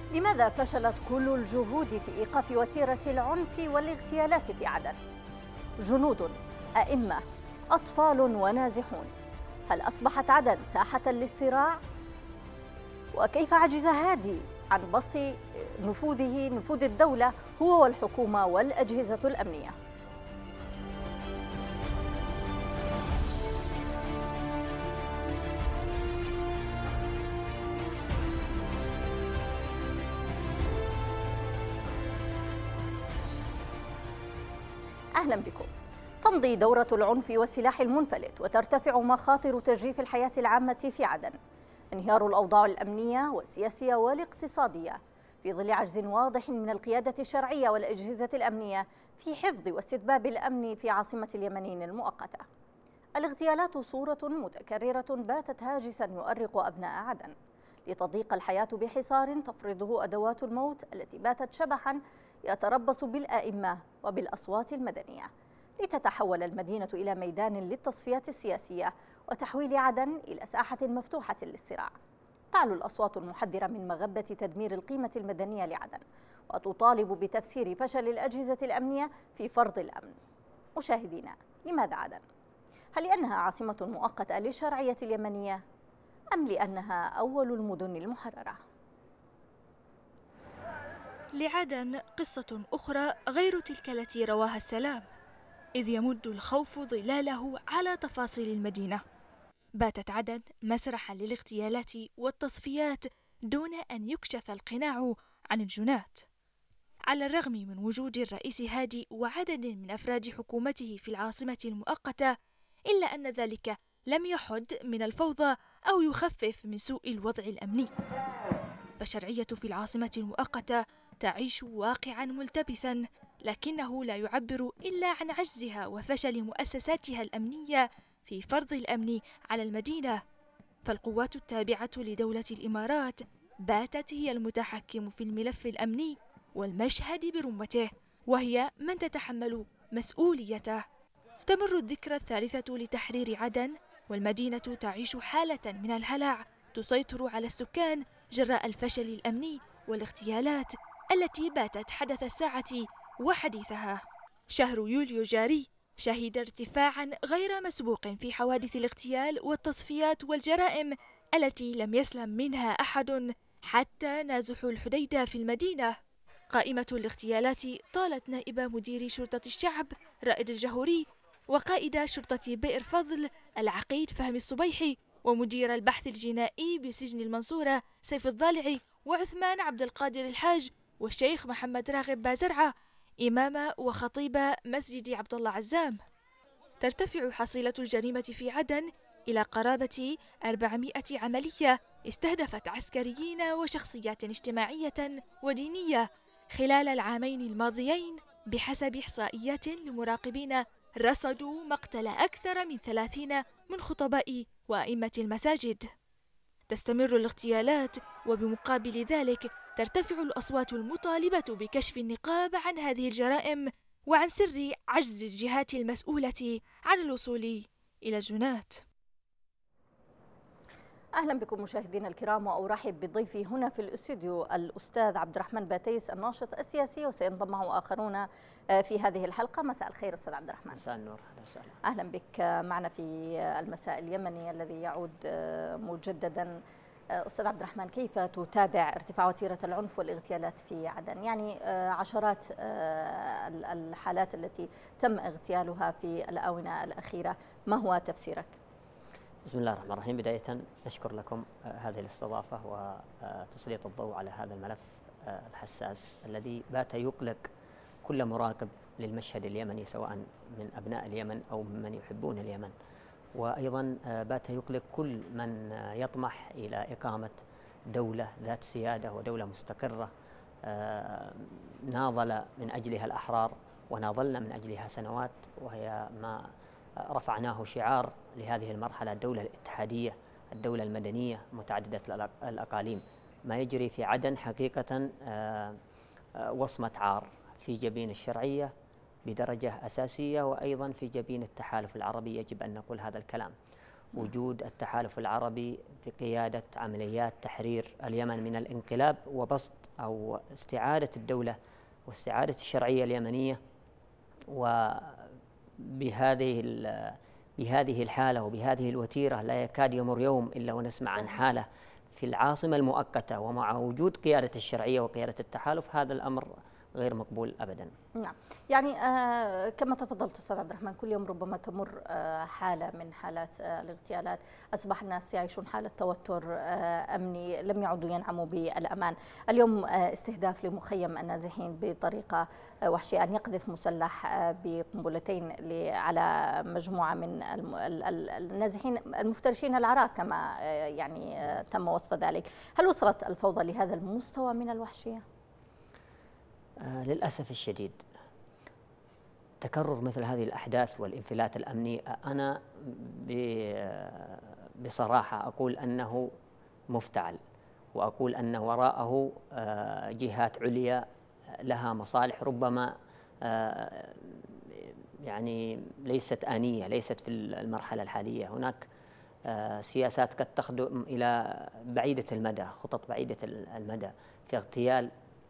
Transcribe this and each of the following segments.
لماذا فشلت كل الجهود في إيقاف وتيرة العنف والاغتيالات في عدن؟ جنود، أئمة، أطفال ونازحون. هل أصبحت عدن ساحة للصراع؟ وكيف عجز هادي عن بسط نفوذ الدولة هو والحكومة والأجهزة الأمنية؟ أهلا بكم. تمضي دورة العنف والسلاح المنفلت وترتفع مخاطر تجريف الحياة العامة في عدن. انهيار الأوضاع الأمنية والسياسية والاقتصادية في ظل عجز واضح من القيادة الشرعية والأجهزة الأمنية في حفظ واستتباب الأمن في عاصمة اليمنين المؤقتة. الاغتيالات صورة متكررة باتت هاجسا يؤرق أبناء عدن، لتضيق الحياة بحصار تفرضه أدوات الموت التي باتت شبحا يتربص بالآئمة وبالأصوات المدنية، لتتحول المدينة إلى ميدان للتصفيات السياسية وتحويل عدن إلى ساحة مفتوحة للصراع. تعلو الأصوات المحذرة من مغبة تدمير القيمة المدنية لعدن، وتطالب بتفسير فشل الأجهزة الأمنية في فرض الأمن. مشاهدينا، لماذا عدن؟ هل لأنها عاصمة مؤقتة للشرعية اليمنية، أم لأنها أول المدن المحررة؟ لعدن قصة أخرى غير تلك التي رواها السلام، إذ يمد الخوف ظلاله على تفاصيل المدينة. باتت عدن مسرحا للاغتيالات والتصفيات دون أن يكشف القناع عن الجنات. على الرغم من وجود الرئيس هادي وعدد من أفراد حكومته في العاصمة المؤقتة، إلا أن ذلك لم يحد من الفوضى أو يخفف من سوء الوضع الأمني. فالشرعية في العاصمة المؤقتة تعيش واقعا ملتبسا، لكنه لا يعبر إلا عن عجزها وفشل مؤسساتها الأمنية في فرض الأمن على المدينة. فالقوات التابعة لدولة الإمارات باتت هي المتحكم في الملف الأمني والمشهد برمته، وهي من تتحمل مسؤوليته. تمر الذكرى الثالثة لتحرير عدن، والمدينة تعيش حالة من الهلع تسيطر على السكان جراء الفشل الأمني والاغتيالات التي باتت حدث الساعة وحديثها. شهر يوليو الجاري شهد ارتفاعا غير مسبوق في حوادث الاغتيال والتصفيات والجرائم التي لم يسلم منها أحد حتى نازحو الحديدة في المدينة. قائمة الاغتيالات طالت نائب مدير شرطة الشعب رائد الجهوري، وقائد شرطة بئر فضل العقيد فهمي الصبيحي، ومدير البحث الجنائي بسجن المنصورة سيف الضالعي، وعثمان عبد القادر الحاج، والشيخ محمد راغب بازرعة إمام وخطيب مسجد عبد الله عزام. ترتفع حصيلة الجريمة في عدن إلى قرابة 400 عملية استهدفت عسكريين وشخصيات اجتماعية ودينية خلال العامين الماضيين، بحسب إحصائيات لمراقبين رصدوا مقتل أكثر من 30 من خطباء وأئمة المساجد. تستمر الاغتيالات، وبمقابل ذلك ترتفع الأصوات المطالبة بكشف النقاب عن هذه الجرائم وعن سر عجز الجهات المسؤولة عن الوصول إلى الجنات. أهلا بكم مشاهدينا الكرام، وأرحب بضيفي هنا في الاستوديو الأستاذ عبد الرحمن باتيس الناشط السياسي، وسينضم معه آخرون في هذه الحلقة. مساء الخير أستاذ عبد الرحمن. مساء النور. وسهلا. أهلا بك معنا في المساء اليمني الذي يعود مجددا. أستاذ عبد الرحمن، كيف تتابع ارتفاع وتيرة العنف والاغتيالات في عدن؟ يعني عشرات الحالات التي تم اغتيالها في الآونة الأخيرة، ما هو تفسيرك؟ بسم الله الرحمن الرحيم. بداية أشكر لكم هذه الاستضافة وتسليط الضوء على هذا الملف الحساس الذي بات يقلق كل مراقب للمشهد اليمني، سواء من أبناء اليمن أو ممن يحبون اليمن، وأيضا بات يقلق كل من يطمح إلى إقامة دولة ذات سيادة ودولة مستقرة ناضل من أجلها الأحرار وناضلنا من أجلها سنوات، وهي ما رفعناه شعار لهذه المرحلة: الدولة الاتحادية، الدولة المدنية متعددة الأقاليم. ما يجري في عدن حقيقة وصمة عار في جبين الشرعية بدرجة أساسية، وأيضا في جبين التحالف العربي، يجب أن نقول هذا الكلام. وجود التحالف العربي في قيادة عمليات تحرير اليمن من الانقلاب وبسط أو استعادة الدولة واستعادة الشرعية اليمنية. بهذه الحالة وبهذه الوتيرة لا يكاد يمر يوم إلا ونسمع عن حالة في العاصمة المؤقتة، ومع وجود قيادة الشرعية وقيادة التحالف هذا الأمر غير مقبول أبدا. نعم، يعني كما تفضلت أستاذ عبد الرحمن، كل يوم ربما تمر حالة من حالات الاغتيالات، أصبح الناس يعيشون حالة توتر أمني، لم يعودوا ينعموا بالأمان. اليوم استهداف لمخيم النازحين بطريقة وحشية، أن يقذف مسلح بقنبلتين على مجموعة من النازحين المفترشين العراء كما يعني تم وصف ذلك. هل وصلت الفوضى لهذا المستوى من الوحشية؟ للأسف الشديد تكرر مثل هذه الأحداث والانفلات الأمني أنا بصراحة أقول أنه مفتعل، وأقول أن وراءه جهات عليا لها مصالح ربما يعني ليست آنية، ليست في المرحلة الحالية. هناك سياسات قد تخدم إلى بعيدة المدى، خطط بعيدة المدى في اغتيال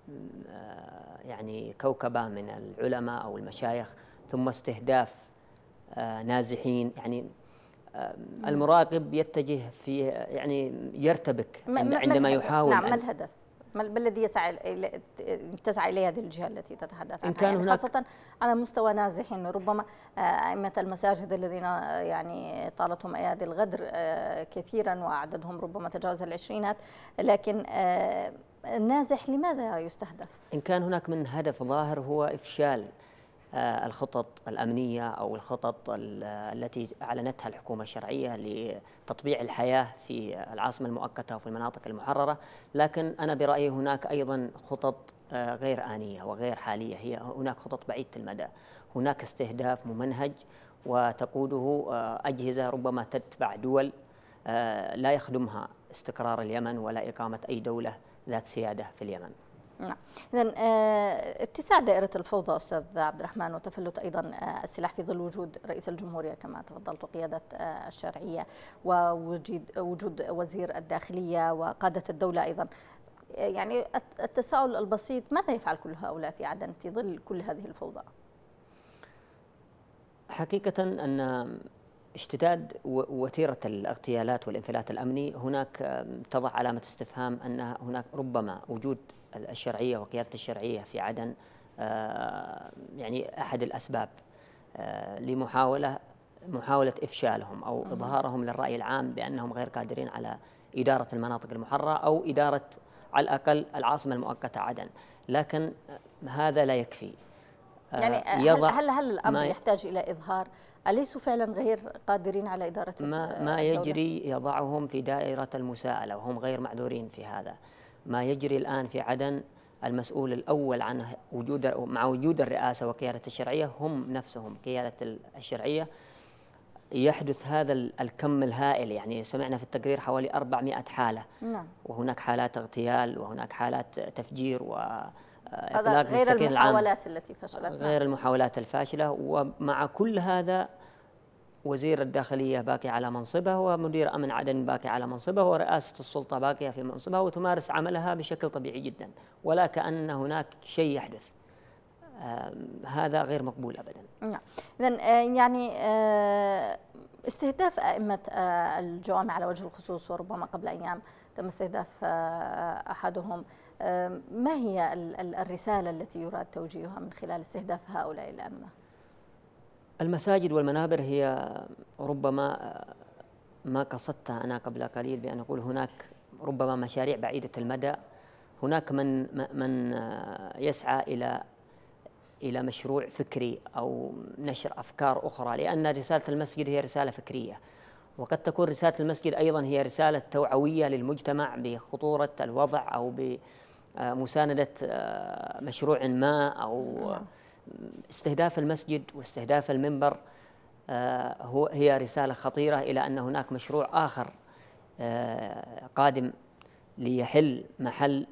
يعني كوكبة من العلماء أو المشايخ، ثم استهداف نازحين. يعني المراقب يتجه في يعني يرتبك عندما يحاول. نعم، ما الهدف؟ ما الذي تسعى إليه هذه الجهة التي تتحدث عنها؟ يعني خاصة على مستوى نازحين، ربما أئمة المساجد الذين يعني طالتهم أيادي الغدر كثيرا وعددهم ربما تجاوز العشرينات، لكن النازح لماذا يستهدف؟ إن كان هناك من هدف ظاهر هو إفشال الخطط الأمنية أو الخطط التي أعلنتها الحكومة الشرعية لتطبيع الحياة في العاصمة المؤقتة وفي المناطق المحررة، لكن أنا برأيي هناك أيضا خطط غير آنية وغير حالية. هي هناك خطط بعيدة المدى، هناك استهداف ممنهج وتقوده أجهزة ربما تتبع دول لا يخدمها استقرار اليمن ولا إقامة أي دولة ذات سيادة في اليمن. نعم، إذن اتساع دائرة الفوضى أستاذ عبد الرحمن، وتفلت أيضا السلاح في ظل وجود رئيس الجمهورية كما تفضلت، قيادة الشرعية، ووجود وزير الداخلية وقادة الدولة أيضا. يعني التساؤل البسيط، ماذا يفعل كل هؤلاء في عدن في ظل كل هذه الفوضى؟ حقيقة أن اشتداد وتيرة الاغتيالات والانفلات الأمني هناك تضع علامة استفهام أن هناك ربما وجود الشرعية وقيادة الشرعية في عدن يعني أحد الأسباب لمحاولة إفشالهم أو إظهارهم للرأي العام بأنهم غير قادرين على إدارة المناطق المحررة أو إدارة على الأقل العاصمة المؤقتة عدن، لكن هذا لا يكفي. يعني هل الأمر يحتاج إلى إظهار؟ أليسوا فعلا غير قادرين على إدارة ما يجري يضعهم في دائرة المساءلة وهم غير معذورين في هذا. ما يجري الآن في عدن المسؤول الأول عنه مع وجود الرئاسة وقيادة الشرعية هم نفسهم قيادة الشرعية. يحدث هذا الكم الهائل، يعني سمعنا في التقرير حوالي 400 حالة. نعم. وهناك حالات اغتيال وهناك حالات تفجير هذا غير المحاولات التي فشلت. غير المحاولات الفاشلة. ومع كل هذا وزير الداخلية باقي على منصبه، ومدير أمن عدن باقي على منصبه، ورئاسة السلطة باقية في منصبها وتمارس عملها بشكل طبيعي جدا، ولا كأن هناك شيء يحدث. هذا غير مقبول أبدا. نعم. إذن يعني استهداف أئمة الجوامع على وجه الخصوص، وربما قبل أيام تم استهداف أحدهم، ما هي الرسالة التي يراد توجيهها من خلال استهداف هؤلاء الأئمة؟ المساجد والمنابر هي ربما ما قصدتها أنا قبل قليل بأن أقول هناك ربما مشاريع بعيدة المدى. هناك من يسعى إلى مشروع فكري أو نشر أفكار أخرى، لأن رسالة المسجد هي رسالة فكرية، وقد تكون رسالة المسجد أيضا هي رسالة توعوية للمجتمع بخطورة الوضع أو بمساندة مشروع ما أو استهداف المسجد واستهداف المنبر. هي رسالة خطيرة إلى أن هناك مشروع آخر قادم ليحل محل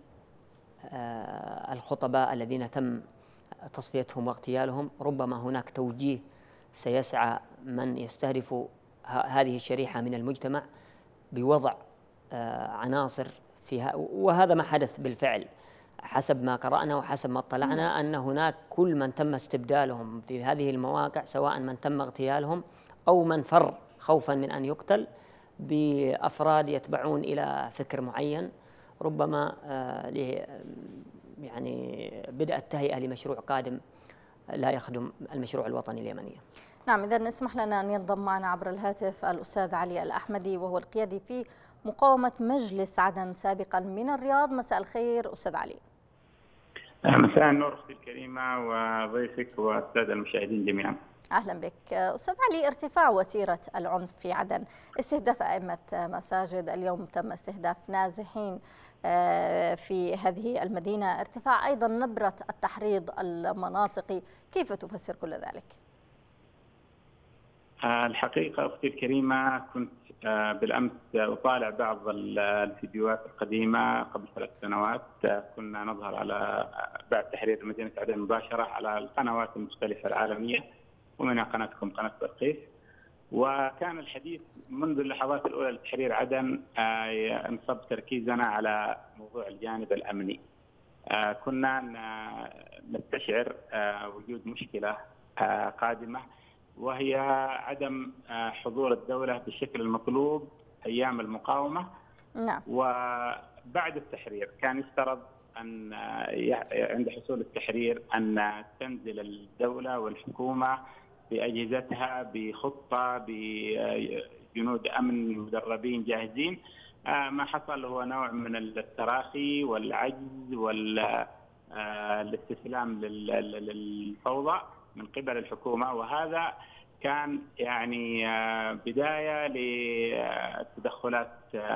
الخطباء الذين تم تصفيتهم واغتيالهم. ربما هناك توجيه سيسعى من يستهدف هذه الشريحة من المجتمع بوضع عناصر فيها، وهذا ما حدث بالفعل حسب ما قرأنا وحسب ما اطلعنا، أن هناك كل من تم استبدالهم في هذه المواقع، سواء من تم اغتيالهم أو من فر خوفا من أن يقتل، بأفراد يتبعون إلى فكر معين، ربما يعني بدء التهيئة لمشروع قادم لا يخدم المشروع الوطني اليمني. نعم، إذن اسمح لنا أن ينضم معنا عبر الهاتف الأستاذ علي الأحمدي، وهو القيادي في مقاومة مجلس عدن سابقا من الرياض. مساء الخير أستاذ علي. مساء النور أختي الكريمة وضيفك والسادة المشاهدين جميعا. أهلا بك أستاذ علي. ارتفاع وتيرة العنف في عدن، استهداف أئمة مساجد، اليوم تم استهداف نازحين في هذه المدينة، ارتفاع أيضا نبرة التحريض المناطقي، كيف تفسر كل ذلك؟ الحقيقة أختي الكريمة كنت بالأمس أطالع بعض الفيديوهات القديمة قبل 3 سنوات، كنا نظهر على بعد تحرير مدينة عدن مباشرة على القنوات المختلفة العالمية ومنها قناتكم قناة بلقيس، وكان الحديث منذ اللحظات الأولى لتحرير عدن انصب تركيزنا على موضوع الجانب الأمني. كنا نستشعر وجود مشكلة قادمة، وهي عدم حضور الدولة بالشكل المطلوب أيام المقاومة. نعم. وبعد التحرير كان يفترض أن عند حصول التحرير أن تنزل الدولة والحكومة بأجهزتها بخطة بجنود أمن مدربين جاهزين. ما حصل هو نوع من التراخي والعجز والاستسلام للفوضى من قبل الحكومة، وهذا كان يعني بداية لتدخلات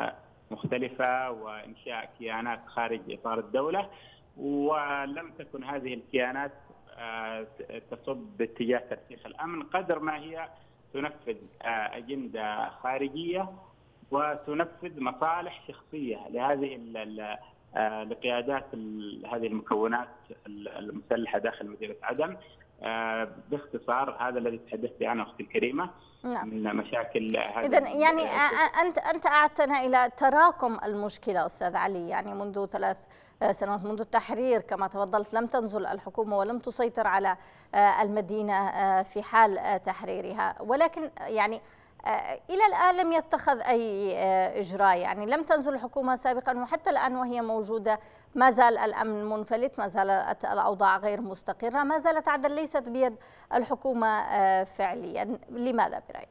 مختلفة وإنشاء كيانات خارج إطار الدولة، ولم تكن هذه الكيانات تصب باتجاه ترسيخ الأمن قدر ما هي تنفذ أجندة خارجية وتنفذ مصالح شخصية لهذه لقيادات هذه المكونات المسلحة داخل مدينة عدن. باختصار هذا الذي تحدثت عنه أختي الكريمة. نعم. من مشاكل هذه. إذن يعني أنت أعدتنا إلى تراكم المشكلة أستاذ علي، يعني منذ 3 سنوات منذ التحرير كما تفضلت لم تنزل الحكومة ولم تسيطر على المدينة في حال تحريرها، ولكن يعني إلى الآن لم يتخذ أي إجراء، يعني لم تنزل الحكومة سابقا وحتى الآن وهي موجودة ما زال الأمن منفلت، ما زالت الأوضاع غير مستقرة، ما زالت عدن ليست بيد الحكومة فعليا. لماذا برأيك؟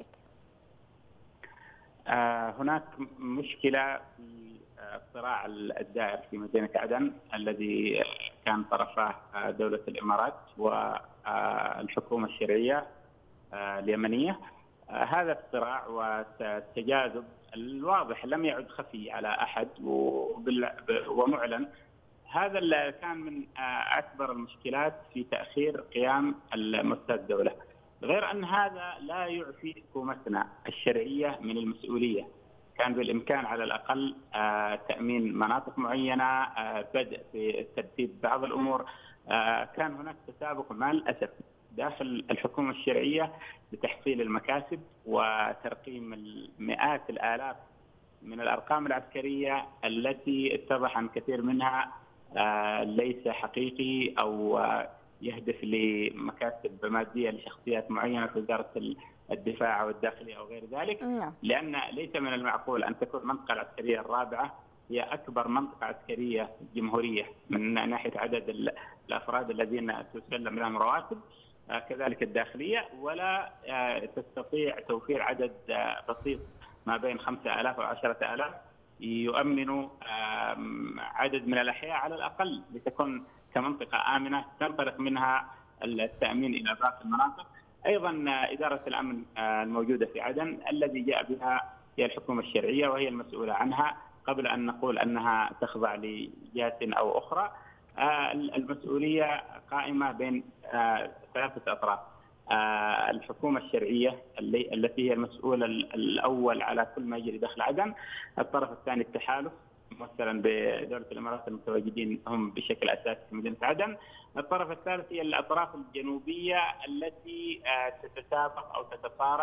هناك مشكلة في الصراع الدائر في مدينة عدن الذي كان طرفاه دولة الإمارات والحكومة الشرعية اليمنية. هذا الصراع والتجاذب الواضح لم يعد خفي على أحد ومعلن. هذا اللي كان من أكبر المشكلات في تأخير قيام مؤسسات الدولة، غير أن هذا لا يعفي حكومتنا الشرعية من المسؤولية. كان بالإمكان على الأقل تأمين مناطق معينة، بدء في ترتيب بعض الأمور. كان هناك تسابق مع الأسف داخل الحكومة الشرعية لتحصيل المكاسب وترقيم المئات الآلاف من الأرقام العسكرية التي اتضح أن كثير منها ليس حقيقي أو يهدف لمكاسب مادية لشخصيات معينة في وزارة الدفاع أو الداخلية أو غير ذلك. لأن ليس من المعقول أن تكون المنطقة العسكرية الرابعة هي أكبر منطقة عسكرية جمهورية من ناحية عدد الأفراد الذين تسلم لهم رواتب، كذلك الداخلية، ولا تستطيع توفير عدد بسيط ما بين 5000 و 10000 يؤمنوا عدد من الأحياء على الأقل لتكون كمنطقة آمنة تنطلق منها التأمين إلى باقي المناطق. أيضا إدارة الأمن الموجودة في عدن الذي جاء بها هي الحكومة الشرعية وهي المسؤولة عنها، قبل أن نقول أنها تخضع لجهة أو أخرى. المسؤولية قائمة بين 3 أطراف. الحكومة الشرعية التي هي المسؤولة الأول على كل ما يجري داخل عدن، الطرف الثاني التحالف ممثلا بدولة الإمارات المتواجدين هم بشكل أساسي في مدينة عدن، الطرف الثالث هي الأطراف الجنوبية التي تتسابق أو تتصارع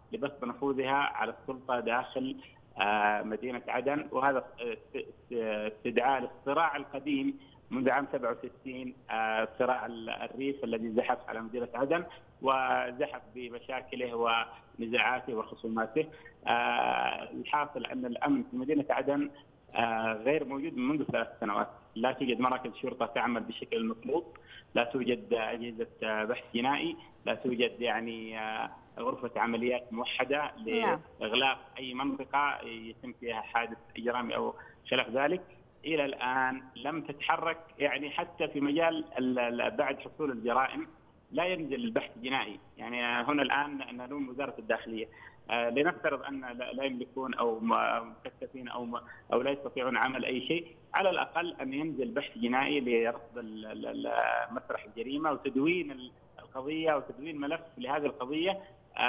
لبسط نفوذها على السلطة داخل مدينة عدن، وهذا استدعاء للصراع القديم منذ عام 67، صراع الريف الذي زحف على مدينة عدن وزحف بمشاكله ونزاعاته وخصوماته. الحاصل أن الأمن في مدينة عدن غير موجود منذ 3 سنوات، لا توجد مراكز شرطة تعمل بالشكل المطلوب، لا توجد أجهزة بحث جنائي، لا توجد يعني غرفة عمليات موحدة لإغلاق أي منطقة يتم فيها حادث إجرامي أو خلاف ذلك. إلى الآن لم تتحرك، يعني حتى في مجال بعد حصول الجرائم لا ينزل البحث الجنائي. يعني هنا الآن نلوم وزارة الداخلية، لنفترض أن لا يملكون أو مكثفين أو لا يستطيعون عمل أي شيء، على الأقل أن ينزل بحث جنائي لرصد مسرح الجريمة وتدوين القضية وتدوين ملف لهذه القضية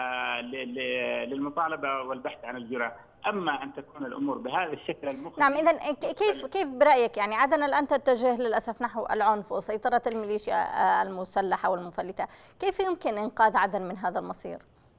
للمطالبة والبحث عن الجرائم. أما أن تكون الأمور بهذا الشكل المخيف. نعم، إذن كيف برأيك يعني عدن الآن تتجه للأسف نحو العنف وسيطرة الميليشيا المسلحة والمفلتة، كيف يمكن إنقاذ عدن من هذا المصير؟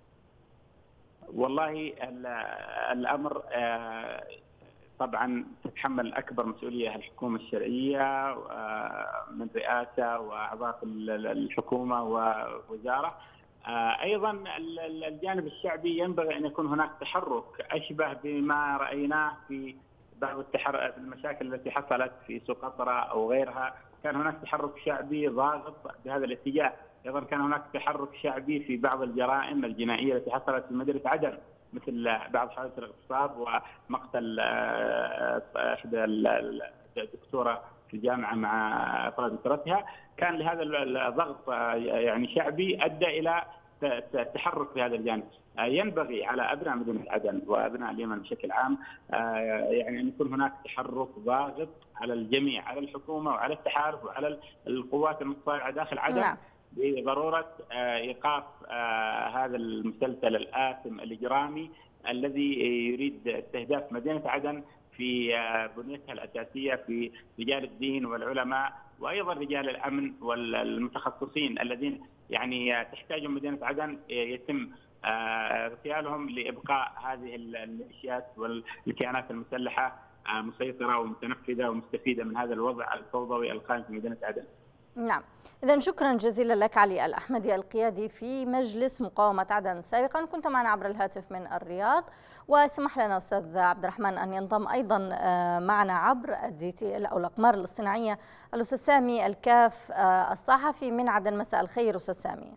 والله الأمر طبعا تتحمل أكبر مسؤولية الحكومة الشرعية من رئاسة وأعضاء الحكومة ووزارة. أيضا الجانب الشعبي ينبغي أن يكون هناك تحرك أشبه بما رأيناه في بعض المشاكل التي حصلت في سقطرى أو غيرها، كان هناك تحرك شعبي ضاغط بهذا الاتجاه. أيضا كان هناك تحرك شعبي في بعض الجرائم الجنائية التي حصلت في مدينة عدن، مثل بعض حوادث الاغتصاب ومقتل إحدى الدكتورة في الجامعة مع أفراد أسرتها. كان لهذا الضغط يعني شعبي أدى إلى التحرك في هذا الجانب. ينبغي على أبناء مدينة عدن وأبناء اليمن بشكل عام يعني أن يكون هناك تحرك ضاغط على الجميع، على الحكومة وعلى التحالف وعلى القوات المتصارعة داخل عدن بضرورة إيقاف هذا المسلسل الآثم الإجرامي الذي يريد استهداف مدينة عدن في بنيتها الأساسية في رجال الدين والعلماء وأيضا رجال الأمن والمتخصصين الذين يعني تحتاجهم مدينة عدن، يتم اغتيالهم لإبقاء هذه الميليشيات والكيانات المسلحة مسيطرة ومتنفذة ومستفيدة من هذا الوضع الفوضوي القائم في مدينة عدن. نعم، إذن شكرا جزيلا لك علي الأحمدي القيادي في مجلس مقاومة عدن سابقا، كنت معنا عبر الهاتف من الرياض. وسمح لنا أستاذ عبد الرحمن أن ينضم أيضا معنا عبر الDTL أو الأقمار الاصطناعية الأستاذ سامي الكاف الصحفي من عدن. مساء الخير أستاذ سامي.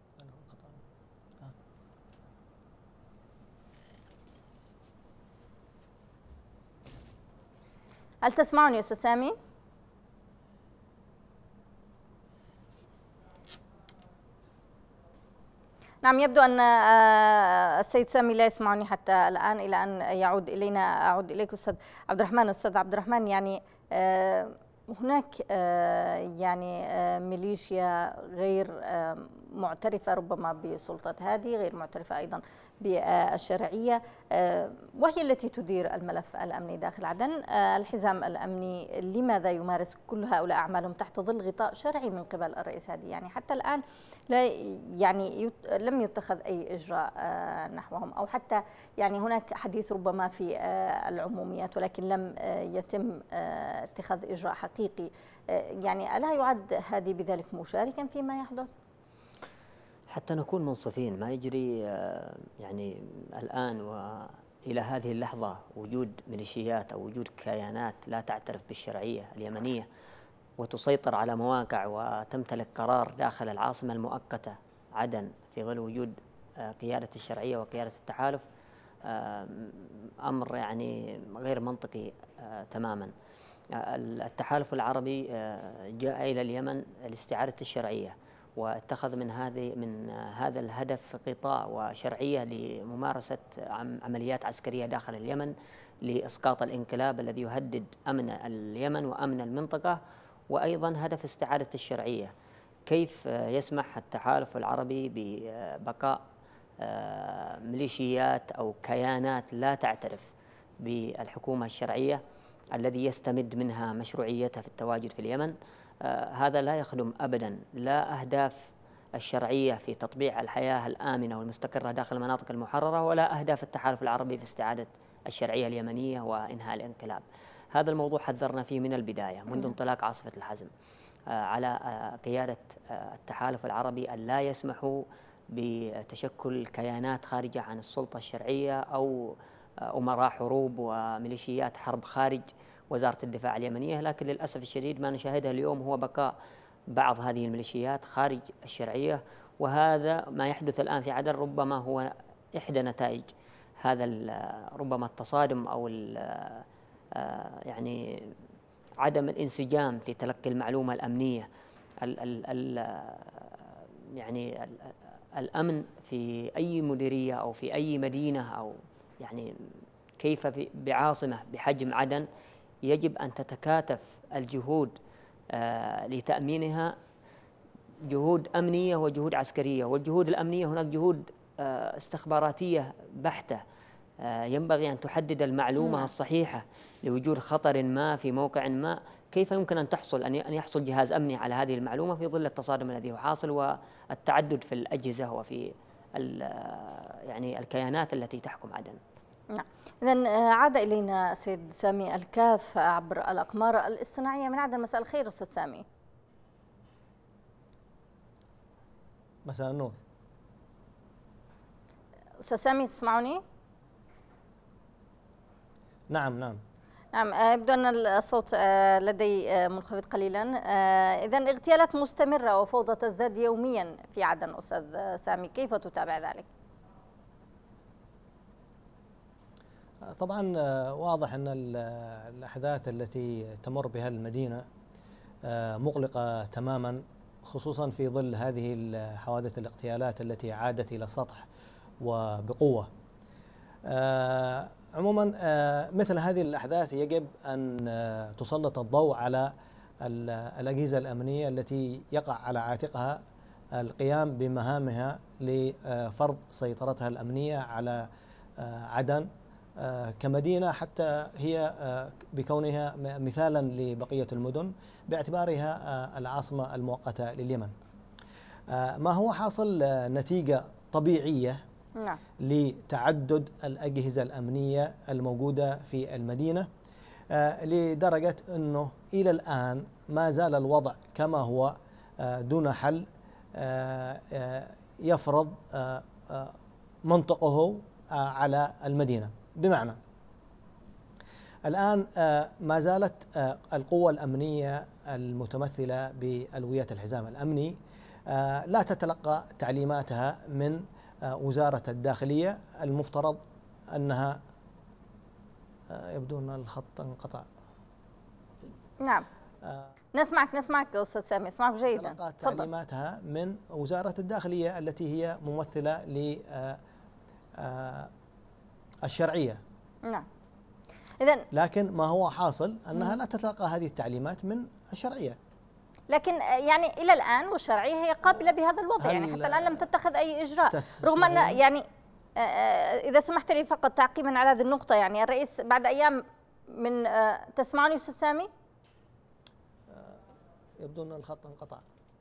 هل تسمعني أستاذ سامي؟ نعم، يبدو أن السيد سامي لا يسمعني حتى الآن، إلى أن يعود إلينا. أعود إليك أستاذ عبد الرحمن. أستاذ عبد الرحمن، يعني هناك يعني ميليشيا غير معترفة ربما بسلطة هذه، غير معترفة أيضا بالشرعية، وهي التي تدير الملف الأمني داخل عدن. الحزام الأمني لماذا يمارس كل هؤلاء أعمالهم تحت ظل غطاء شرعي من قبل الرئيس هادي؟ يعني حتى الآن لا يعني لم يتخذ أي إجراء نحوهم، أو حتى يعني هناك حديث ربما في العموميات ولكن لم يتم اتخاذ إجراء حقيقي. يعني ألا يعد هادي بذلك مشاركا فيما يحدث؟ حتى نكون منصفين، ما يجري يعني الآن وإلى هذه اللحظة وجود ميليشيات أو وجود كيانات لا تعترف بالشرعية اليمنية وتسيطر على مواقع وتمتلك قرار داخل العاصمة المؤقتة عدن في ظل وجود قيادة الشرعية وقيادة التحالف، أمر يعني غير منطقي تماما. التحالف العربي جاء إلى اليمن لاستعادة الشرعية واتخذ من هذا الهدف قطاع وشرعية لممارسة عمليات عسكرية داخل اليمن لإسقاط الانقلاب الذي يهدد أمن اليمن وأمن المنطقة، وأيضا هدف استعادة الشرعية. كيف يسمح التحالف العربي ببقاء ميليشيات أو كيانات لا تعترف بالحكومة الشرعية الذي يستمد منها مشروعيتها في التواجد في اليمن؟ هذا لا يخدم أبدا لا أهداف الشرعية في تطبيع الحياة الآمنة والمستقرة داخل المناطق المحررة، ولا أهداف التحالف العربي في استعادة الشرعية اليمنية وإنهاء الانقلاب. هذا الموضوع حذرنا فيه من البداية منذ انطلاق عاصفة الحزم على قيادة التحالف العربي أن لا يسمحوا بتشكل كيانات خارجة عن السلطة الشرعية أو أمراء حروب وميليشيات حرب خارج وزارة الدفاع اليمنية. لكن للأسف الشديد ما نشاهده اليوم هو بقاء بعض هذه الميليشيات خارج الشرعية، وهذا ما يحدث الآن في عدن ربما هو إحدى نتائج هذا ربما التصادم أو يعني عدم الانسجام في تلقي المعلومة الأمنية. يعني الأمن في أي مديرية أو في أي مدينة أو يعني كيف بعاصمة بحجم عدن يجب أن تتكاتف الجهود لتأمينها، جهود أمنية وجهود عسكرية. والجهود الأمنية هناك جهود استخباراتية بحتة ينبغي أن تحدد المعلومة الصحيحة لوجود خطر ما في موقع ما. كيف يمكن أن يحصل جهاز أمني على هذه المعلومة في ظل التصادم الذي هو حاصل والتعدد في الأجهزة وفي يعني الكيانات التي تحكم عدن؟ نعم. إذن عاد إلينا سيد سامي الكاف عبر الأقمار الاصطناعية من عدن. مساء الخير أستاذ سامي. مساء النور. أستاذ سامي تسمعوني؟ نعم. يبدو أن الصوت لدي منخفض قليلا. إذن اغتيالات مستمرة وفوضى تزداد يوميا في عدن أستاذ سامي، كيف تتابع ذلك؟ طبعا واضح أن الأحداث التي تمر بها المدينة مقلقة تماما، خصوصا في ظل هذه الحوادث الاغتيالات التي عادت إلى السطح وبقوة. عموما مثل هذه الأحداث يجب أن تسلط الضوء على الأجهزة الأمنية التي يقع على عاتقها القيام بمهامها لفرض سيطرتها الأمنية على عدن كمدينة، حتى هي بكونها مثالا لبقية المدن باعتبارها العاصمة المؤقتة لليمن. ما هو حاصل نتيجة طبيعية لتعدد الأجهزة الأمنية الموجودة في المدينة، لدرجة أنه إلى الآن ما زال الوضع كما هو دون حل يفرض منطقه على المدينة. بمعنى الآن ما زالت القوة الأمنية المتمثلة بألوية الحزام الأمني لا تتلقى تعليماتها من وزارة الداخلية. المفترض أنها يبدو أن الخط انقطع. نعم نسمعك أستاذ سامي، نسمعك جيدا. تلقى تعليماتها من وزارة الداخلية التي هي ممثلة للشرعية. نعم. لكن ما هو حاصل أنها لا تتلقى هذه التعليمات من الشرعية. لكن يعني إلى الآن والشرعية هي قابلة بهذا الوضع، يعني حتى الآن لم تتخذ أي إجراء، رغم أن يعني إذا سمحت لي فقط تعقيبا على هذه النقطة، يعني الرئيس بعد أيام من تسمعني أستاذ سامي؟ يبدو أن الخط انقطع.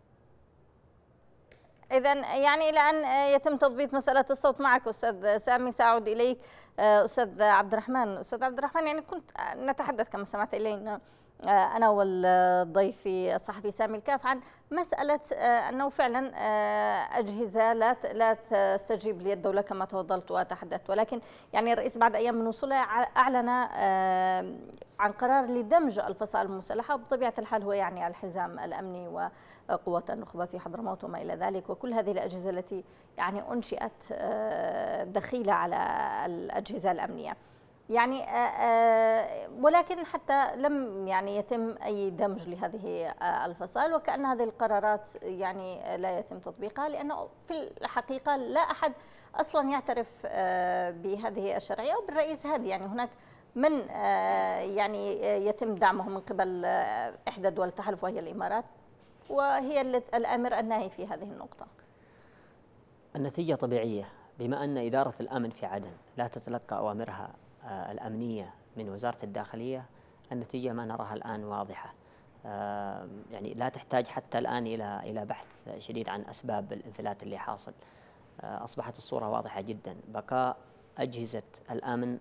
إذن يعني إلى أن يتم تضبيط مسألة الصوت معك أستاذ سامي سأعود إليك أستاذ عبد الرحمن. أستاذ عبد الرحمن، يعني كنت نتحدث كما سمعت إلينا أنا والضيف الصحفي سامي الكاف عن مسألة أنه فعلا أجهزة لا تستجيب للدولة كما تفضلت وتحدثت، ولكن يعني الرئيس بعد أيام من وصوله أعلن عن قرار لدمج الفصائل المسلحة، وبطبيعة الحال هو يعني الحزام الأمني وقوة النخبة في حضرموت وما إلى ذلك، وكل هذه الأجهزة التي يعني أنشئت دخيلة على الأجهزة الأمنية. يعني ولكن حتى لم يعني يتم أي دمج لهذه الفصائل، وكأن هذه القرارات يعني لا يتم تطبيقها، لأنه في الحقيقة لا أحد أصلا يعترف بهذه الشرعية وبالرئيس هادي. يعني هناك من يعني يتم دعمه من قبل إحدى دول التحالف وهي الإمارات، وهي الآمر الناهي في هذه النقطة. النتيجة طبيعية، بما أن إدارة الأمن في عدن لا تتلقى أوامرها الأمنية من وزارة الداخلية، النتيجة ما نراها الآن واضحة. يعني لا تحتاج حتى الآن إلى بحث شديد عن أسباب الانفلات اللي حاصل. أصبحت الصورة واضحة جدا، بقاء أجهزة الأمن،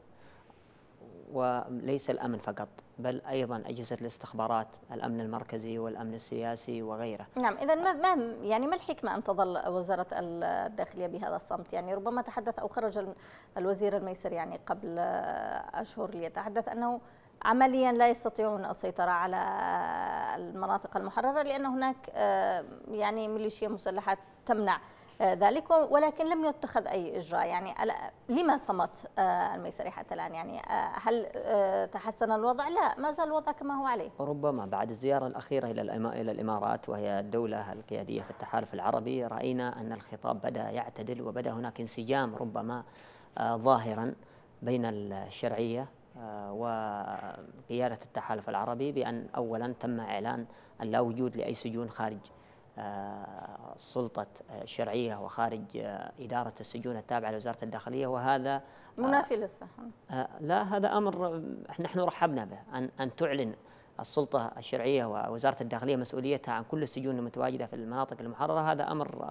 وليس الأمن فقط بل أيضا أجهزة الاستخبارات، الأمن المركزي والأمن السياسي وغيره. نعم، إذا ما الحكمة أن تظل وزارة الداخلية بهذا الصمت؟ يعني ربما تحدث أو خرج الوزير الميسر يعني قبل أشهر ليتحدث أنه عمليا لا يستطيعون السيطرة على المناطق المحررة لأن هناك يعني ميليشيا مسلحة تمنع ذلك، ولكن لم يتخذ أي إجراء. يعني لما صمت الميسري حتى الآن؟ يعني هل تحسن الوضع؟ لا، ما زال الوضع كما هو عليه. ربما بعد الزيارة الأخيرة إلى الإمارات، وهي الدولة القيادية في التحالف العربي، رأينا أن الخطاب بدأ يعتدل وبدأ هناك انسجام ربما ظاهرا بين الشرعية وقيادة التحالف العربي، بأن أولا تم إعلان أن لا وجود لأي سجون خارج سلطة الشرعية وخارج إدارة السجون التابعة لوزارة الداخلية، وهذا منافي للصحة. لا، هذا أمر نحن رحبنا به، أن تعلن السلطة الشرعية ووزارة الداخلية مسؤوليتها عن كل السجون المتواجدة في المناطق المحررة. هذا أمر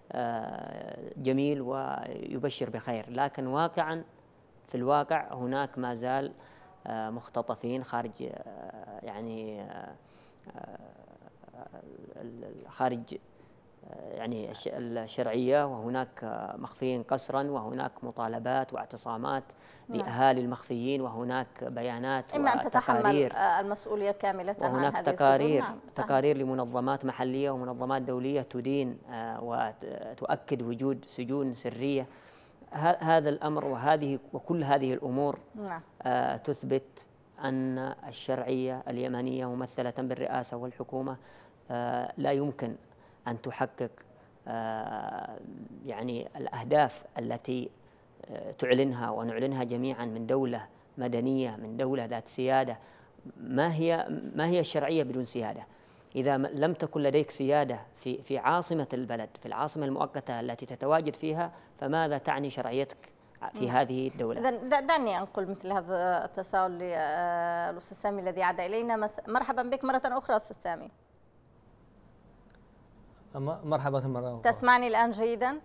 جميل ويبشر بخير، لكن واقعا في الواقع هناك ما زال مختطفين خارج يعني خارج يعني الشرعية، وهناك مخفيين قسرا، وهناك مطالبات واعتصامات لأهالي المخفيين، وهناك بيانات إما أن تتحمل المسؤولية كاملة وهناك عن تقارير نعم، تقارير لمنظمات محلية ومنظمات دولية تدين وتؤكد وجود سجون سرية. هذا الأمر وكل هذه الأمور تثبت أن الشرعية اليمنية ممثلة بالرئاسة والحكومة لا يمكن أن تحقق يعني الأهداف التي تعلنها ونعلنها جميعا من دولة مدنية، من دولة ذات سيادة. ما هي الشرعية بدون سيادة؟ إذا لم تكن لديك سيادة في عاصمة البلد، في العاصمة المؤقتة التي تتواجد فيها، فماذا تعني شرعيتك في هذه الدولة؟ إذن دعني أنقل مثل هذا التساؤل للأستاذ سامي الذي عاد إلينا. مرحبا بك مرة أخرى أستاذ سامي. مرحبا مرة أخرى. تسمعني الآن جيدا؟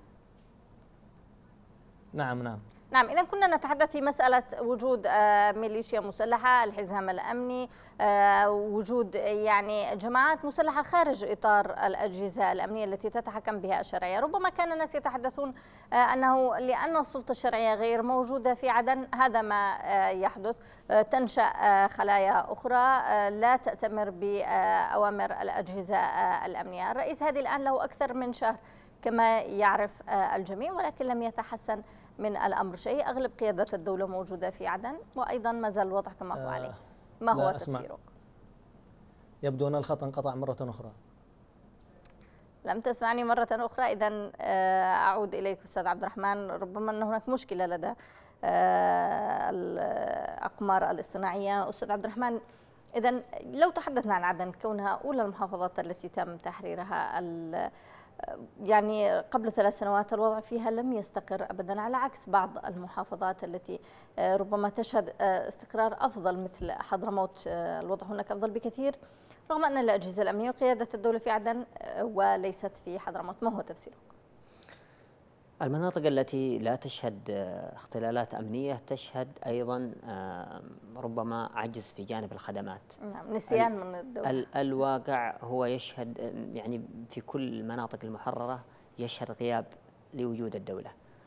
نعم. إذا كنا نتحدث في مسألة وجود ميليشيا مسلحة، الحزام الأمني، وجود يعني جماعات مسلحة خارج إطار الأجهزة الأمنية التي تتحكم بها الشرعية. ربما كان الناس يتحدثون أنه لأن السلطة الشرعية غير موجودة في عدن هذا ما يحدث، تنشأ خلايا أخرى لا تأتمر بأوامر الأجهزة الأمنية. الرئيس هادي الآن له أكثر من شهر كما يعرف الجميع، ولكن لم يتحسن من الأمر شيء. أغلب قيادة الدولة موجودة في عدن، وأيضا ما زال الوضع كما هو عليه. ما هو تفسيرك؟ يبدو أن الخط انقطع مرة أخرى. لم تسمعني مرة أخرى؟ إذن أعود إليك أستاذ عبد الرحمن. ربما أن هناك مشكلة لدى الأقمار الاصطناعية. أستاذ عبد الرحمن، إذن لو تحدثنا عن عدن كونها أولى المحافظات التي تم تحريرها، يعني قبل 3 سنوات الوضع فيها لم يستقر أبدا، على عكس بعض المحافظات التي ربما تشهد استقرار أفضل مثل حضرموت. الوضع هناك أفضل بكثير رغم أن الأجهزة الأمنية وقيادة الدولة في عدن وليست في حضرموت. ما هو تفسيرك؟ المناطق التي لا تشهد اختلالات أمنية تشهد أيضا ربما عجز في جانب الخدمات. نعم، نسيان من الدولة. الواقع هو يشهد يعني في كل المناطق المحررة يشهد غياب لوجود الدولة.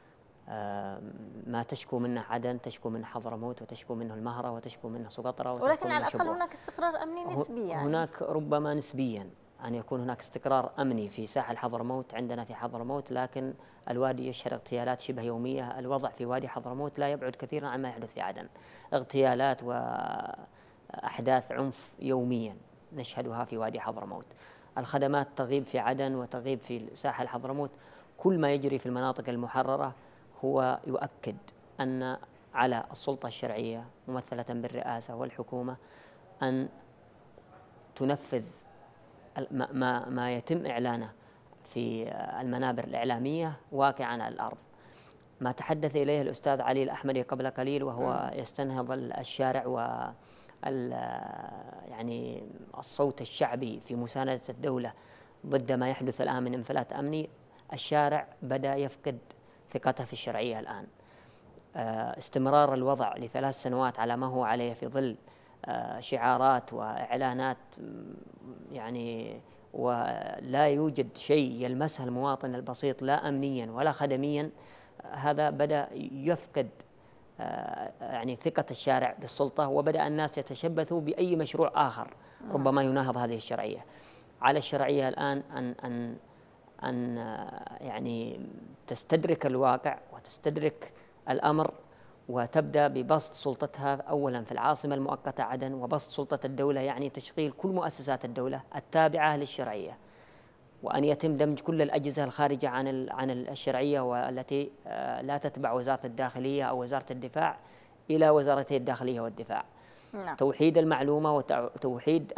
ما تشكو منه عدن تشكو منه حضرموت، وتشكو منه المهرة، وتشكو منه سقطرى، ولكن على الأقل هناك استقرار أمني نسبي. يعني هناك ربما نسبيا أن يكون هناك استقرار أمني في ساحل حضرموت عندنا في حضرموت، لكن الوادي يشهد اغتيالات شبه يومية. الوضع في وادي حضرموت لا يبعد كثيرا عن ما يحدث في عدن، اغتيالات وأحداث عنف يوميا نشهدها في وادي حضرموت. الخدمات تغيب في عدن وتغيب في ساحل حضرموت. كل ما يجري في المناطق المحررة هو يؤكد أن على السلطة الشرعية ممثلة بالرئاسة والحكومة أن تنفذ ما يتم إعلانه في المنابر الإعلامية واقعا على الأرض. ما تحدث إليه الأستاذ علي الأحمدي قبل قليل وهو يستنهض الشارع يعني الصوت الشعبي في مساندة الدولة ضد ما يحدث الآن من انفلات أمني، الشارع بدأ يفقد ثقته في الشرعية الآن. استمرار الوضع ل3 سنوات على ما هو عليه في ظل شعارات وإعلانات يعني ولا يوجد شيء يلمسها المواطن البسيط لا أمنيا ولا خدميا، هذا بدأ يفقد يعني ثقة الشارع بالسلطة، وبدأ الناس يتشبثوا بأي مشروع آخر ربما يناهض هذه الشرعية. على الشرعية الآن أن يعني تستدرك الواقع وتستدرك الأمر، وتبدأ ببسط سلطتها أولا في العاصمة المؤقتة عدن، وبسط سلطة الدولة يعني تشغيل كل مؤسسات الدولة التابعة للشرعية، وأن يتم دمج كل الأجهزة الخارجة عن الشرعية والتي لا تتبع وزارة الداخلية أو وزارة الدفاع إلى وزارتي الداخلية والدفاع. نعم. توحيد المعلومة وتوحيد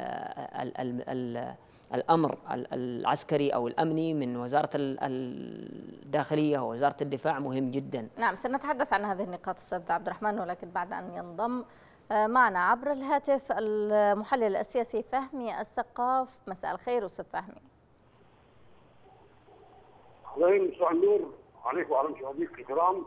الأمر العسكري أو الأمني من وزارة الداخلية ووزارة الدفاع مهم جدا. نعم، سنتحدث عن هذه النقاط أستاذ عبد الرحمن، ولكن بعد أن ينضم معنا عبر الهاتف المحلل السياسي فهمي السقاف. مساء الخير أستاذ فهمي. مساء النور عليكم وعلى مشاهديك الكرام.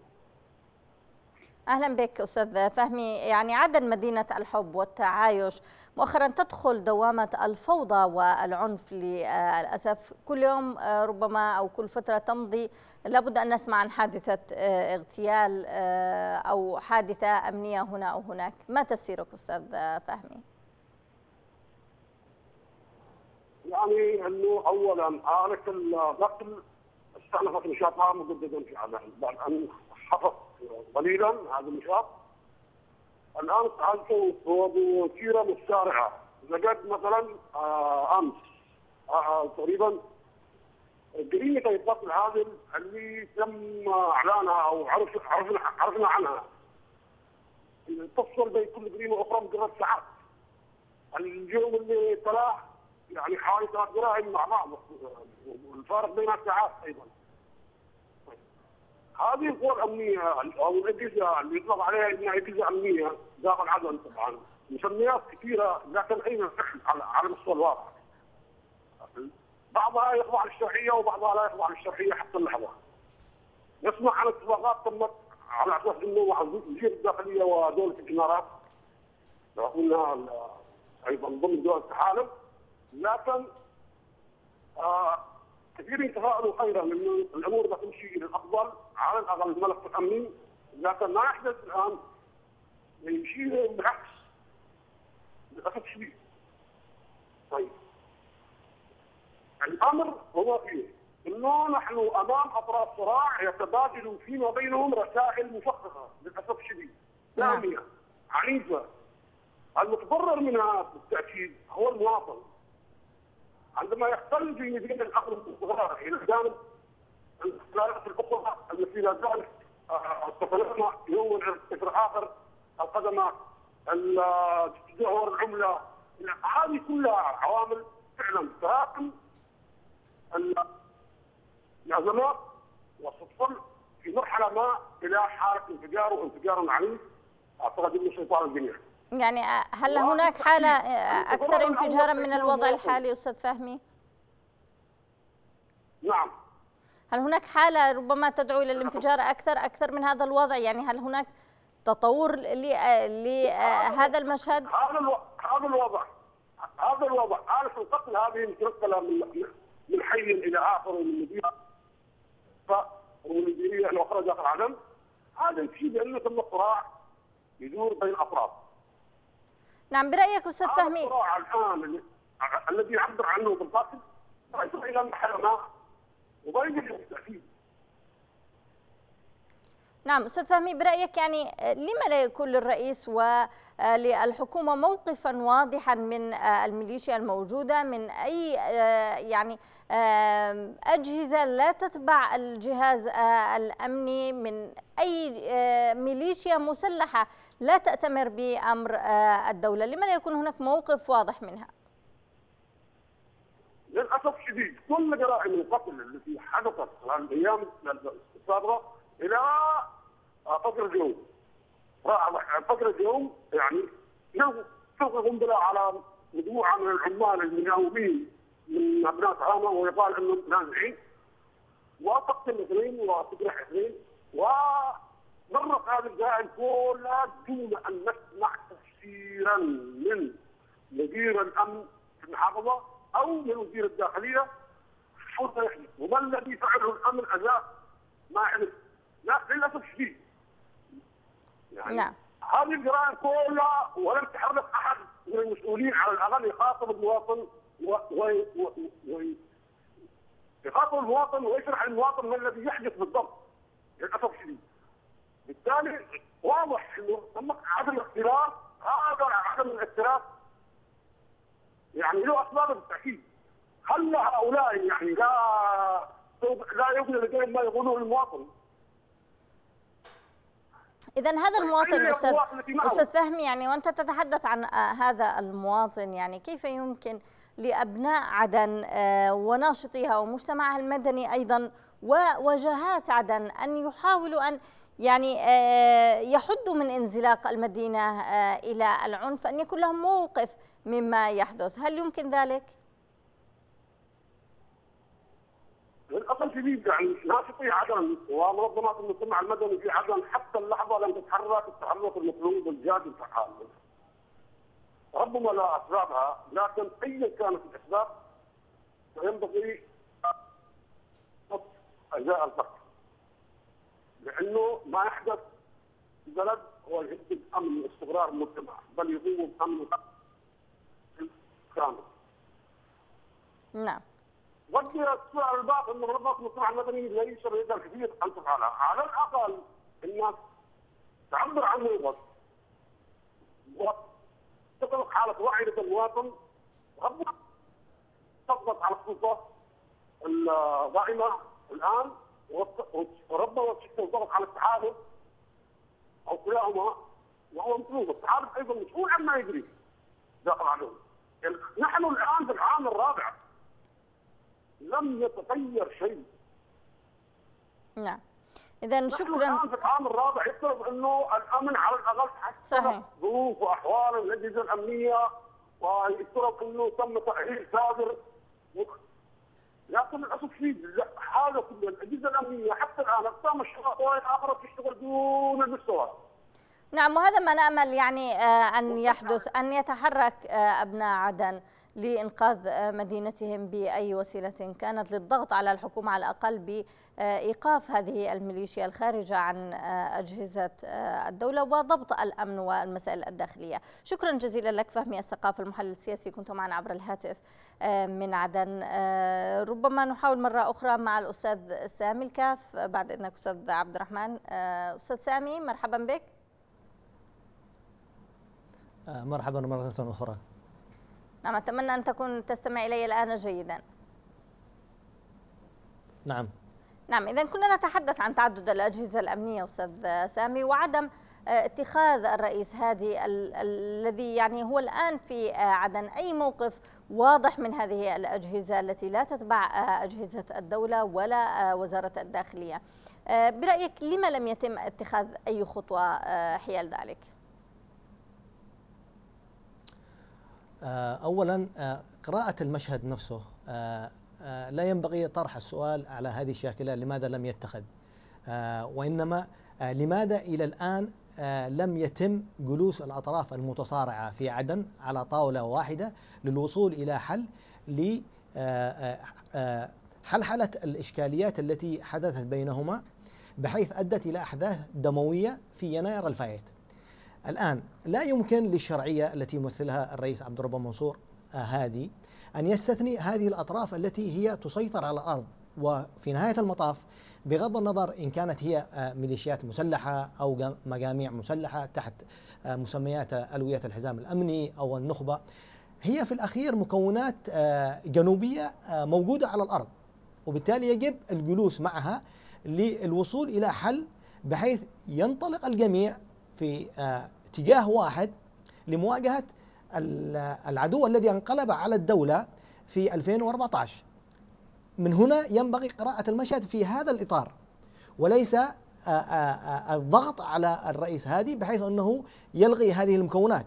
أهلا بك أستاذ فهمي. يعني عدن مدينة الحب والتعايش، مؤخرا تدخل دوامة الفوضى والعنف للأسف. كل يوم ربما أو كل فترة تمضي لابد أن نسمع عن حادثة اغتيال أو حادثة أمنية هنا أو هناك. ما تفسيرك أستاذ فهمي؟ يعني أنه أولا آلة القتل استأنفت نشاطها مجددا في عدن بعد أن حفظ قليلا هذا النشاط. الآن حالته بوتيرة متسارعة. لقد مثلا أمس تقريبا جريمة القتل هذه اللي تم إعلانها أو عرفنا عنها تفصل بين كل جريمة أخرى مجرد ساعات. اليوم اللي طلع يعني حوالي 3 جرائم مع بعض، والفارق بينها ساعات أيضا. هذه القوى الأمنية أو الأجهزة اللي يطلق عليها إنها أجهزة أمنية داخل عدن طبعا مسميات كثيرة، لكن أين الفعل على مستوى الواقع؟ بعضها يخضع للشرعية وبعضها لا يخضع للشرعية حتى اللحظة. نسمع عن اتفاقات تمت على أساس إنه مع وزير الداخلية ودولة الإمارات قلنا أيضا ضمن دول التحالف، لكن كثير يتفائلوا خيرا انه الامور بتمشي الى الافضل على الاقل الملف الامني، لكن ما يحدث الان يمشي بالعكس للاسف الشديد. طيب الامر هو فيه انه نحن امام اطراف صراع يتبادل فيما بينهم رسائل مفخخه للاسف الشديد، ساميه عنيفه. المتضرر منها بالتاكيد هو المواطن عندما يختل في مدينه الاخر الصغار الى جانب الاختلالات الاخرى التي لا زالت تتنمى يوم عن اخر، الخدمات، تدهور العمله، هذه كلها عوامل فعلا تراكم الازمات وتوصل في مرحله ما الى حاله انفجار وانفجار عنيف اعتقد انه سيطان الجميع. يعني هل هناك حالة أكثر انفجارا من الوضع الحالي أستاذ فهمي؟ نعم. هل هناك حالة ربما تدعو إلى الانفجار أكثر من هذا الوضع؟ يعني هل هناك تطور لهذا المشهد؟ هذا الوضع آلة القتل هذه متنقلة من حي إلى آخر ومن مدينة ومن مديرية الأخرى داخل عدن. هذا يفيد أنه ثم صراع يدور بين أطراف. نعم، برأيك أستاذ فهمي الصراع الآن الذي يعبر عنه بالقتل يصل إلى مرحلة ما وبين بالتأكيد. نعم أستاذ فهمي، برأيك يعني لما لا يكون للرئيس وللحكومة موقفا واضحا من الميليشيا الموجودة، من أي يعني أجهزة لا تتبع الجهاز الأمني، من أي ميليشيا مسلحة لا تأتمر بأمر الدولة؟ لما لا يكون هناك موقف واضح منها؟ للأسف الشديد كل جرائم القتل التي حدثت خلال الأيام السابقة إلى فجر اليوم، فجر اليوم يعني يلقي قنبله على مجموعه من العمال المجاوبين من ابناء هاما ويقال انهم نازحين، وتقتل اثنين وتجرح اثنين، ومرت هذه الجرائم كلها دون ان نسمع تفسيرا من مدير الامن في المحافظه او من وزير الداخليه شو سيحدث وما الذي فعله الامن اداء ما عرف. لا للاسف الشديد يعني نعم. هذه الجرائم كلها ولم يتحرك احد من المسؤولين على الاقل يخاطب المواطن يخاطب المواطن ويشرح للمواطن ما الذي يحدث بالضبط للاسف الشديد. بالتالي واضح انه تم عدم الاختلاف، هذا عدم الاختلاف يعني له اسباب بالتاكيد. هل هؤلاء يعني لا يوجد لديهم ما يقولون المواطن؟ إذا هذا المواطن أستاذ فهمي، يعني وأنت تتحدث عن هذا المواطن، يعني كيف يمكن لأبناء عدن وناشطيها ومجتمعها المدني أيضا ووجهات عدن أن يحاولوا أن يعني يحدوا من انزلاق المدينة إلى العنف، أن يكون لهم موقف مما يحدث؟ هل يمكن ذلك؟ للاسف الشديد يعني ناشطي عدن ومنظمات المجتمع المدني في عدن حتى اللحظه لم تتحرك التحرك المطلوب الجاد الفعال. ربما لا اسبابها، لكن ايا كانت الاسباب فينبغي اجزاء الفقر، لانه ما يحدث في البلد هو يهدد امن واستقرار المجتمع، بل يضيع امن كامل. نعم. ودي السؤال الباقي ان منظمات المجتمع المدني ليس لديها الكثير ان تفعلها، على الاقل الناس تعبر عن موقف وتطلق حاله وعي لدى المواطن، ربما تضغط على السلطه القائمه الان وربما تشكل ضغط على التحالف او كلاهما، وهو مطلوب. التحالف ايضا مسؤول عما يجري داخل العدو. يعني نحن الان في العام الرابع لم يتغير شيء. نعم. إذا شكرا. الآن في العام الرابع يفترض أنه الأمن على الأقل حسب ظروف وأحوال الأجهزة الأمنية، ويفترض أنه تم تأهيل سابر، لكن للأسف الشديد حالة كل الأجهزة الأمنية حتى الآن أقسام الشرطة الآخرة تشتغل دون المستوى. نعم، وهذا ما نأمل يعني أن يحدث، أن يتحرك أبناء عدن لإنقاذ مدينتهم بأي وسيلة كانت للضغط على الحكومة على الأقل بإيقاف هذه الميليشيا الخارجة عن أجهزة الدولة وضبط الأمن والمسائل الداخلية. شكرا جزيلا لك فهمي الثقافي المحلل السياسي، كنت معنا عبر الهاتف من عدن. ربما نحاول مرة أخرى مع الأستاذ سامي الكاف بعد إذنك أستاذ عبد الرحمن. أستاذ سامي مرحبا بك. مرحبا مرة أخرى. نعم، أتمنى أن تكون تستمع إلي الآن جيدا. نعم. نعم، إذا كنا نتحدث عن تعدد الأجهزة الأمنية أستاذ سامي وعدم اتخاذ الرئيس هادي الذي يعني هو الآن في عدن أي موقف واضح من هذه الأجهزة التي لا تتبع أجهزة الدولة ولا وزارة الداخلية. برأيك لما لم يتم اتخاذ أي خطوة حيال ذلك؟ أولا قراءة المشهد نفسه لا ينبغي طرح السؤال على هذه الشاكلة لماذا لم يتخذ، وإنما لماذا إلى الآن لم يتم جلوس الأطراف المتصارعة في عدن على طاولة واحدة للوصول إلى حل لحلحلة الإشكاليات التي حدثت بينهما بحيث أدت إلى أحداث دموية في يناير الفائت. الآن لا يمكن للشرعية التي يمثلها الرئيس عبد الرب منصور هادي أن يستثني هذه الأطراف التي هي تسيطر على الأرض، وفي نهاية المطاف بغض النظر إن كانت هي ميليشيات مسلحة أو مجاميع مسلحة تحت مسميات ألوية الحزام الأمني أو النخبة، هي في الأخير مكونات جنوبية موجودة على الأرض، وبالتالي يجب الجلوس معها للوصول إلى حل بحيث ينطلق الجميع في اتجاه واحد لمواجهة العدو الذي انقلب على الدولة في 2014. من هنا ينبغي قراءة المشهد في هذا الإطار، وليس الضغط على الرئيس هادي بحيث أنه يلغي هذه المكونات.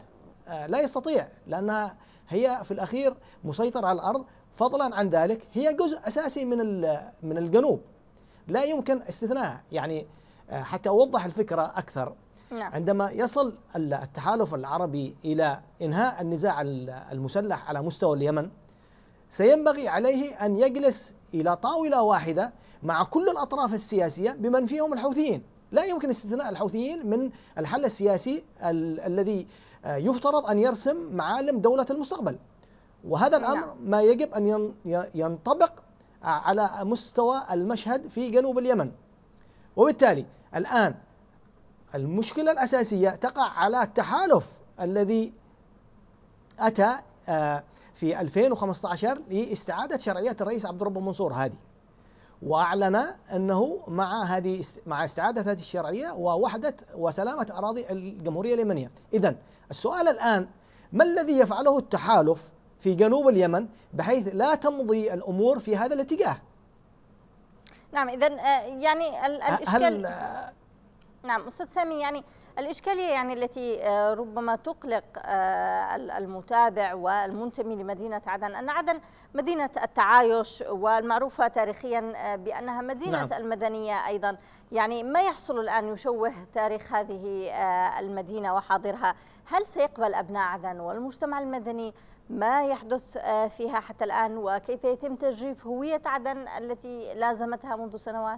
لا يستطيع، لأنها هي في الأخير مسيطرة على الأرض. فضلا عن ذلك هي جزء أساسي من الجنوب، لا يمكن استثناءها. يعني حتى أوضح الفكرة أكثر، عندما يصل التحالف العربي إلى إنهاء النزاع المسلح على مستوى اليمن، سينبغي عليه أن يجلس إلى طاولة واحدة مع كل الأطراف السياسية بمن فيهم الحوثيين. لا يمكن استثناء الحوثيين من الحل السياسي الذي يفترض أن يرسم معالم دولة المستقبل، وهذا الأمر ما يجب أن ينطبق على مستوى المشهد في جنوب اليمن. وبالتالي الآن المشكلة الأساسية تقع على التحالف الذي أتى في 2015 لاستعادة شرعية الرئيس عبد الرب منصور هادي، وأعلن أنه مع استعادة هذه الشرعية ووحدة وسلامة أراضي الجمهورية اليمنية. إذن السؤال الآن، ما الذي يفعله التحالف في جنوب اليمن بحيث لا تمضي الأمور في هذا الاتجاه؟ نعم، إذن يعني الإشكال نعم أستاذ سامي، يعني الإشكالية يعني التي ربما تقلق المتابع والمنتمي لمدينة عدن، أن عدن مدينة التعايش والمعروفة تاريخيا بأنها مدينة المدنية أيضا. يعني ما يحصل الآن يشوه تاريخ هذه المدينة وحاضرها. هل سيقبل أبناء عدن والمجتمع المدني ما يحدث فيها حتى الآن، وكيف يتم تجريف هوية عدن التي لازمتها منذ سنوات؟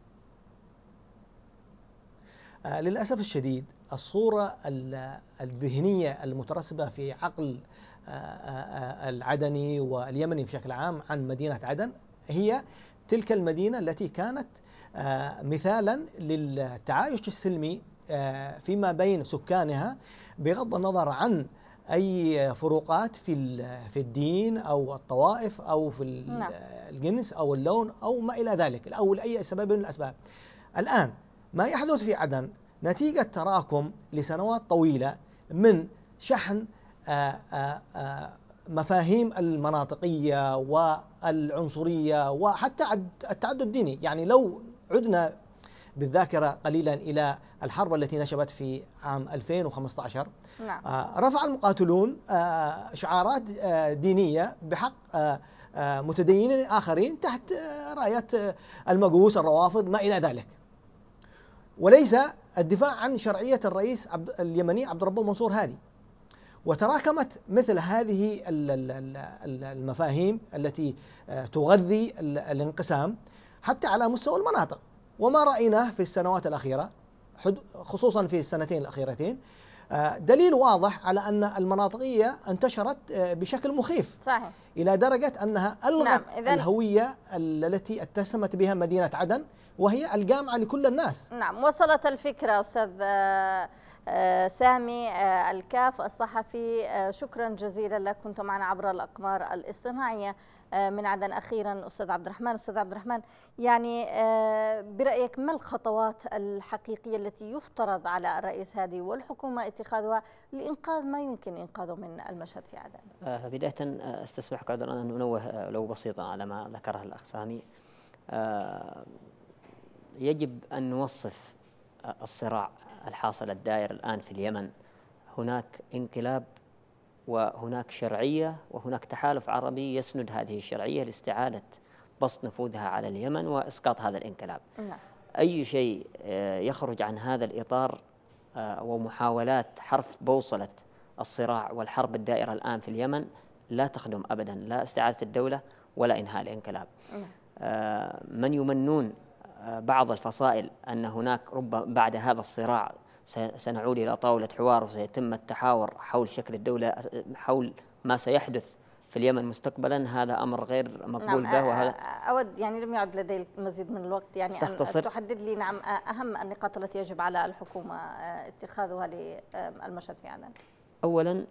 للأسف الشديد الصورة الذهنية المترسبة في عقل العدني واليمني بشكل عام عن مدينة عدن هي تلك المدينة التي كانت مثالا للتعايش السلمي فيما بين سكانها، بغض النظر عن أي فروقات في الدين أو الطوائف أو في الجنس أو اللون أو ما إلى ذلك، أو لأي سبب من الأسباب. الآن ما يحدث في عدن نتيجة تراكم لسنوات طويلة من شحن مفاهيم المناطقية والعنصرية وحتى التعدد الديني. يعني لو عدنا بالذاكرة قليلا إلى الحرب التي نشبت في عام 2015، رفع المقاتلون شعارات دينية بحق متدينين آخرين تحت راية المجوس، الروافض، ما إلى ذلك، وليس الدفاع عن شرعية الرئيس اليمني عبد الرب منصور هادي. وتراكمت مثل هذه المفاهيم التي تغذي الانقسام حتى على مستوى المناطق. وما رأيناه في السنوات الأخيرة خصوصا في السنتين الأخيرتين دليل واضح على أن المناطقية انتشرت بشكل مخيف، صحيح، إلى درجة أنها ألغت الهوية التي اتسمت بها مدينة عدن، وهي الجامعة لكل الناس. نعم، وصلت الفكرة. أستاذ سامي الكاف الصحفي، شكرا جزيلا لك، كنت معنا عبر الأقمار الاصطناعية من عدن. أخيرا أستاذ عبد الرحمن، يعني برأيك ما الخطوات الحقيقية التي يفترض على الرئيس هادي والحكومة اتخاذها لإنقاذ ما يمكن إنقاذه من المشهد في عدن؟ بداية استسمحك عذرا أن ننوه لو بسيطا على ما ذكره الأخ سامي. يجب أن نوصف الصراع الحاصل الدائر الآن في اليمن. هناك انقلاب وهناك شرعية وهناك تحالف عربي يسند هذه الشرعية لاستعادة بسط نفوذها على اليمن وإسقاط هذا الانقلاب. أي شيء يخرج عن هذا الإطار ومحاولات حرف بوصلة الصراع والحرب الدائرة الآن في اليمن لا تخدم أبدا لا استعادة الدولة ولا إنهاء الانقلاب. من يمنون بعض الفصائل أن هناك بعد هذا الصراع سنعود إلى طاولة حوار وسيتم التحاور حول شكل الدولة، حول ما سيحدث في اليمن مستقبلا، هذا أمر غير مقبول به. وهذا أود يعني لم يعد لدي المزيد من الوقت، يعني أن تحدد لي أهم النقاط التي يجب على الحكومة اتخاذها للمشهد في عدن. أولا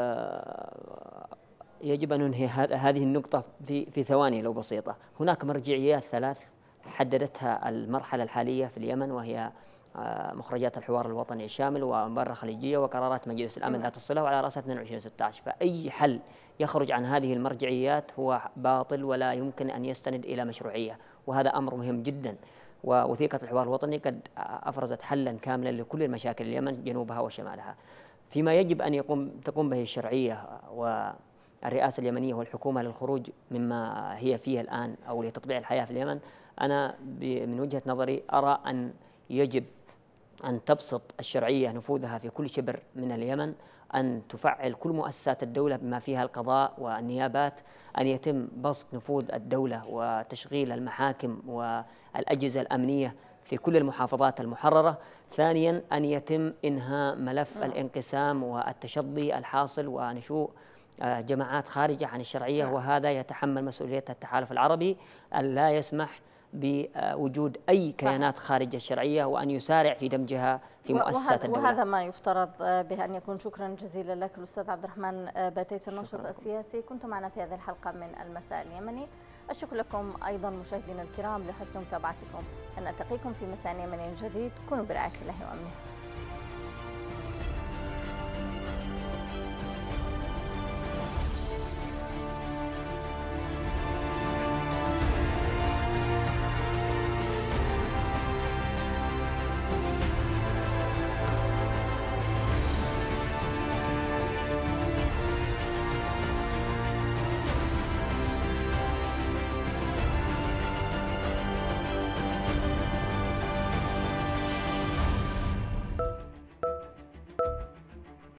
يجب أن ننهي هذه النقطة في ثواني لو بسيطة. هناك مرجعيات ثلاث حددتها المرحلة الحالية في اليمن، وهي مخرجات الحوار الوطني الشامل ومبادرة خليجية وقرارات مجلس الأمن ذات الصلة، وعلى رأسها 22/16. فأي حل يخرج عن هذه المرجعيات هو باطل ولا يمكن أن يستند إلى مشروعية، وهذا أمر مهم جدا. ووثيقة الحوار الوطني قد أفرزت حلا كاملا لكل المشاكل اليمن جنوبها وشمالها. فيما يجب أن تقوم به الشرعية والرئاسة اليمنية والحكومة للخروج مما هي فيه الآن أو لتطبيع الحياة في اليمن، أنا من وجهة نظري أرى أن يجب أن تبسط الشرعية نفوذها في كل شبر من اليمن، أن تفعل كل مؤسسات الدولة بما فيها القضاء والنيابات، أن يتم بسط نفوذ الدولة وتشغيل المحاكم والأجهزة الأمنية في كل المحافظات المحررة. ثانيا أن يتم إنهاء ملف الانقسام والتشظي الحاصل ونشوء جماعات خارجة عن الشرعية، وهذا يتحمل مسؤولية التحالف العربي أن لا يسمح بوجود أي كيانات خارج الشرعية وأن يسارع في دمجها في مؤسسات الدولة. وهذا ما يفترض به أن يكون. شكرا جزيلا لك الأستاذ عبد الرحمن باتيس الناشط السياسي، كنت معنا في هذه الحلقة من المساء اليمني. الشكر لكم أيضا مشاهدينا الكرام لحسن متابعتكم، نلتقيكم في مساء يمني جديد، كونوا برعاية الله وأمنه.